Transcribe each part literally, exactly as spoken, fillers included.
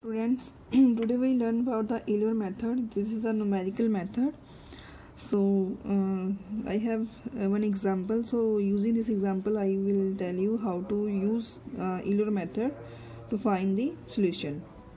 Students, today we learn about the Euler method. This is a numerical method. So uh, I have uh, one example. So using this example, I will tell you how to use uh, Euler method to find the solution.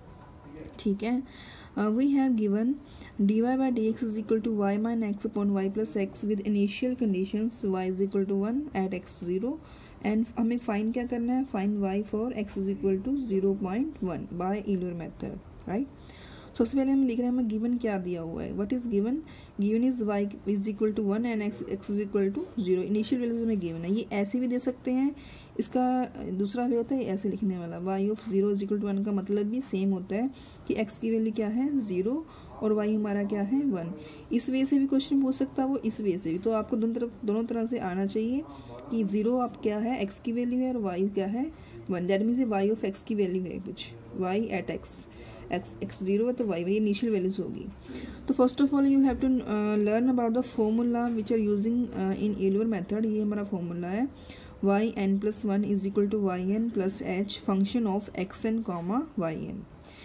ठीक है. Uh, we have given dy by dx is equal to y minus x upon y plus x with initial conditions y is equal to one at x zero. And हमें find क्या करना है, find y for x is equal to zero point one by Euler method, right. सबसे पहले हम लिख रहे हैं हमें गिवन क्या दिया हुआ है. What is given? Given is y is equal to one and x x is equal to zero. Initial values हमें गिवन है. ये ऐसे भी दे सकते हैं. इसका दूसरा वे होता है ऐसे लिखने वाला, y of zero is equal to one का मतलब भी सेम होता है कि x की वैल्यू क्या है, जीरो, और y हमारा क्या है, वन. इस वे से भी क्वेश्चन पूछ सकता है वो, इस वे से भी. तो आपको दोनों तरफ दोनों तरह से आना चाहिए कि जीरो आप क्या है, x की वैल्यू है, और y क्या है, one. That means y of x की वैल्यू है कुछ, y at x, x x zero है तो y ये इनिशियल वैल्यूज होगी. तो first of all you have to learn about the formula which are using in Euler method. ये हमारा फॉर्मूला है y n plus one is equal to Y N plus H function of X N comma Y N.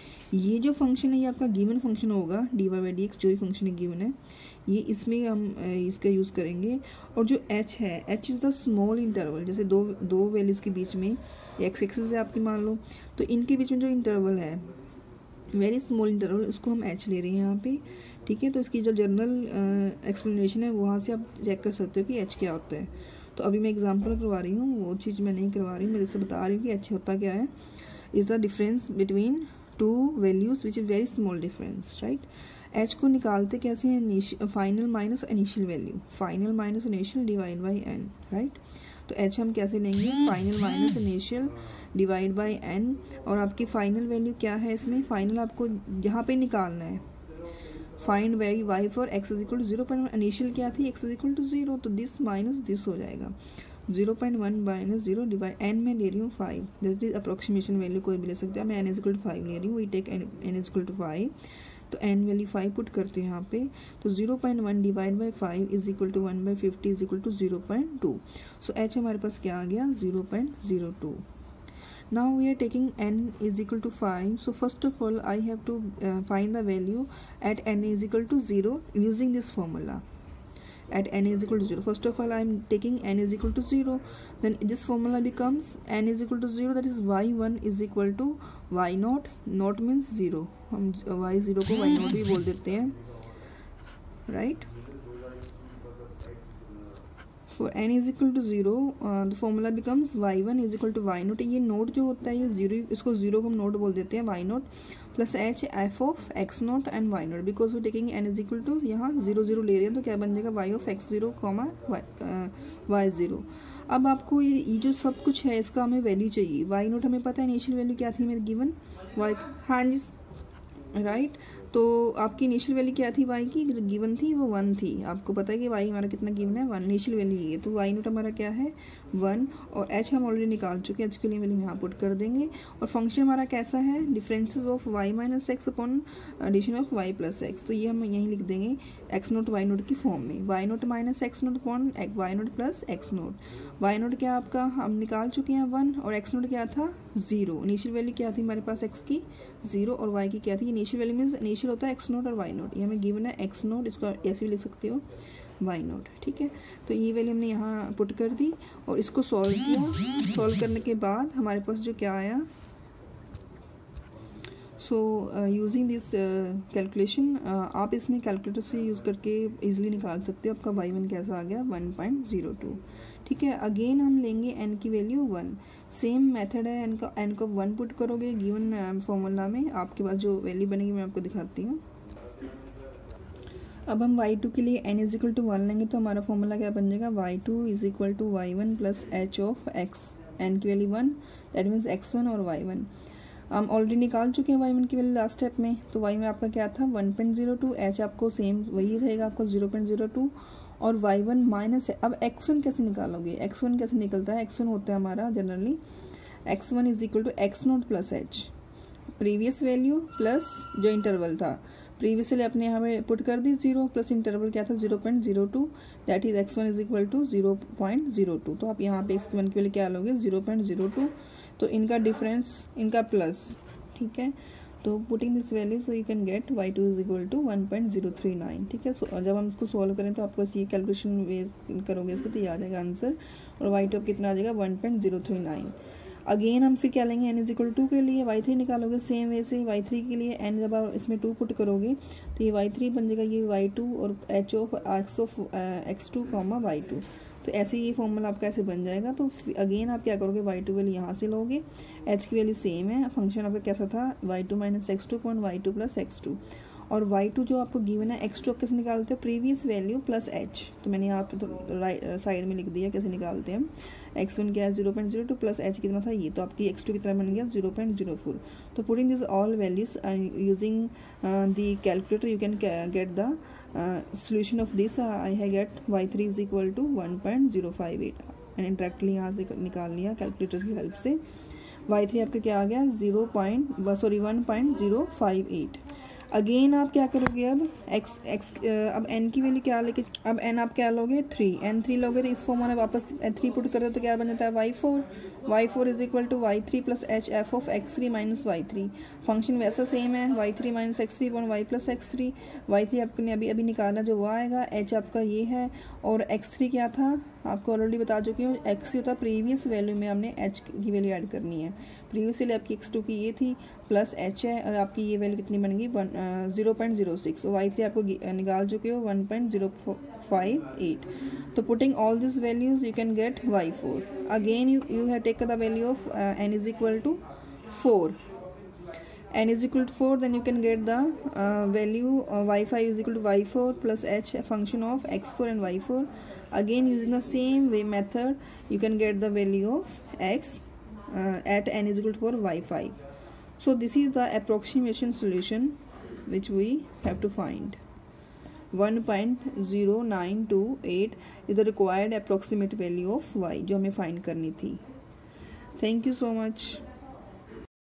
ये जो function है ये आपका given function होगा, D Y by D X जो भी फंक्शन है गिवन है, ये इसमें हम इसका यूज़ करेंगे. और जो h है, h is the small interval, जैसे दो दो वैल्यूज़ के बीच में x एक्सिस है आपकी मान लो, तो इनके बीच में जो इंटरवल है वेरी स्मॉल इंटरवल, उसको हम h ले रहे हैं यहाँ पे, ठीक है. तो इसकी जो जनरल एक्सप्लेनेशन है वहाँ से आप चेक कर सकते हो कि h क्या होता है. तो अभी मैं एग्जाम्पल करवा रही हूँ, वो चीज़ मैं नहीं करवा रही हूँ, मैं इससे बता रही हूँ कि h होता क्या है. Is the difference between two values which is very small difference, right. h को निकालते कैसे हैं, final minus initial value, final minus initial divide by n, right. तो h हम कैसे लेंगे, final minus initial divide by n. और आपकी फाइनल वैल्यू क्या है इसमें, फाइनल आपको यहाँ पे निकालना है. Find value y for x is equal to zero point, initial क्या थी, x is equal to zero, तो दिस माइनस दिस हो जाएगा. Zero point one minus zero divide N में ले रही हूँ five, that is approximation value कोई भी ले सकते हैं. मैं N is equal to five ले रही हूँ, we take N is equal to five. तो एन वैल्यू फाइव पुट करते हैं यहाँ पे, तो zero point one divide by five is equal to one by fifty is equal to zero point two. So H हमारे पास क्या आ गया, zero point zero two. Now we are taking n is equal to five. So first of all I have to uh, find the value at n is equal to zero using this formula. At n is equal to zero, first of all I am taking n is equal to zero, then this formula becomes n is equal to zero, that is y one is equal to y naught. Naught means zero, हम y zero को y naught भी बोल देते हैं, right. For n is equal to zero, uh, the formula becomes y one is equal to y naught. ये naught जो होता है ये जीरो, इसको जीरो को हम नोट बोल देते हैं, y naught plus h f of x naught and y naught, because वो taking n is equal to यहाँ जीरो जीरो ले रहे हैं, तो क्या बन जाएगा y of x zero comma y zero. अब आपको ये, ये जो सब कुछ है इसका हमें वैल्यू चाहिए. y नोट हमें पता है इनिशियल वैल्यू क्या थी मेरे गिवन, y, हाँ जी, राइट. तो आपकी इनिशियल वैल्यू क्या थी y की, जो गिवन थी वो वन थी. आपको पता है कि y हमारा कितना गिवन है, वन. इनिशियल वैल्यू ये, तो y नोट हमारा क्या है, वन. और h हम ऑलरेडी निकाल चुके हैं, h के लिए वैल्यू यहाँ पुट कर देंगे. और फंक्शन हमारा कैसा है, differences of y minus X upon addition of y plus X. तो ये हम यहीं लिख देंगे x नोट y नोट की फॉर्म में, y naught minus X naught upon y naught plus X naught. y naught क्या आपका हम निकाल चुके हैं वन, और x नोट क्या था, जीरो. इनिशियल वैल्यू क्या थी हमारे पास x की, जीरो, और y की क्या थी, इनिशियल वैल्यू मीन्स इनिशियल होता है x नोट और y नोट. ये हमें गिवन है x नोट, इसको ऐसे भी लिख सकते हो y नोट, ठीक है. तो ये वैल्यू हमने यहाँ पुट कर दी और इसको सॉल्व किया. सॉल्व करने के बाद हमारे पास जो क्या आया, सो यूजिंग दिस कैलकुलेशन, आप इसमें कैलकुलेटर से यूज़ करके इजीली निकाल सकते हो. आपका वाई वन कैसा आ गया, वन पॉइंट जीरो टू, ठीक है. अगेन हम लेंगे n की वैल्यू वन, सेम मेथड है. n का n को वन पुट करोगे गिवन फॉर्मूला में, आपके पास जो वैल्यू बनेगी मैं आपको दिखाती हूँ. अब हम वाई टू के लिए n is equal to one लेंगे, तो हमारा फॉर्मूला क्या बन जाएगा, Y two is equal to Y one plus H of X. n की वैल्यू one, that means X one और वाई वन हम ऑलरेडी निकाल चुके हैं वाई वन की वैल्यू लास्ट स्टेप में. तो वाई में आपका क्या था, one point zero two, H आपको सेम वही रहेगा आपको जीरो पॉइंट जीरो टू, और वाई वन माइनस है. अब एक्स वन कैसे निकालोगे, एक्स वन कैसे निकलता है, एक्स वन होता है हमारा generally X one is equal to X naught plus H, previous value plus जो इंटरवल था, प्रीवियस वैल्यू अपने यहाँ पे पुट कर दी जीरो, प्लस इंटरवल क्या था zero point zero two, that is X one is equal to zero point zero two. तो आप यहाँ पे एक्स वन की वैल्यू क्या लोगे, जीरो पॉइंट जीरो टू. तो इनका डिफरेंस, इनका प्लस, ठीक है. तो putting this value so you can get Y two is equal to one point zero three nine, ठीक है। सो जब हम इसको सॉल्व करें तो आपको ये कैलकुलेशन वे करोगे इसको तो ये आ जाएगा आंसर, और वाई टू कितना आ जाएगा one point zero three nine. Again हम फिर क्या लेंगे, एन इज इक्वल टू के लिए वाई थ्री निकालोगे, सेम वे से वाई थ्री के लिए एन जब आप इसमें टू पुट करोगे तो ये वाई थ्री बन जाएगा ये वाई टू और h of x of x two comma y two. तो ऐसे ये फॉर्मूला आपका ऐसे बन जाएगा। तो अगेन आप क्या करोगे, वाई टू वैल्यू यहाँ से लोगे, एच की वैल्यू सेम है, फंक्शन आपका कैसा था y two minus x two point y two plus x two, और वाई टू जो आपको गिवन है एक्स टू आप कैसे निकालते हो, प्रीवियस वैल्यू प्लस एच। तो मैंने यहाँ पे तो राइट साइड में लिख दिया कैसे निकालते हैं हम। एक्स वन क्या है zero point zero two plus h कितना था ये, तो आपकी एक्स टू कितना बन गया जीरो पॉइंट जीरो फोर। तो putting this all values using the calculator you can get the solution of this. I have get y three is equal to one point zero five eight, मैंने directly यहाँ से निकाल लिया calculator की help से। Y three आपका क्या आ गया zero point sorry one point zero five eight. Again आप क्या करोगे, अब x x अब n की वैल्यू क्या लेके, अब n आप क्या लोगे थ्री, n थ्री लोगे तो इस फॉर्म में वापस थ्री पुट कर दो तो क्या बन जाता है y four, y four is equal to y three plus h f of x three minus y three. Function वैसा सेम है, y three minus x three one y plus x three. Y three आपने अभी अभी निकाला जो वो आएगा, h आपका ये है, और एक्स थ्री क्या था आपको ऑलरेडी बता चुकी हूँ, एक्स थ्री होता प्रीवियस वैल्यू में हमने h की वैल्यू ऐड करनी है। प्रीवियस वैल्यू आपकी एक्स टू की ये थी प्लस h है, और आपकी ये वैल्यू कितनी बन गई one zero point zero six. Y three आपको निकाल चुके हो one point zero five eight. तो putting all this values you can get y four. Again you you have taken the value of n is equal to four, n is equal to four, then you can get the uh, value uh, y five is equal to y four plus h, a function of x four and y four. Again using the same way method you can get the value of x uh, at n is equal to four y five. So this is the approximation solution which we have to find. one point zero nine two eight is the required approximate value of y जो हमें find करनी थी। Thank you so much.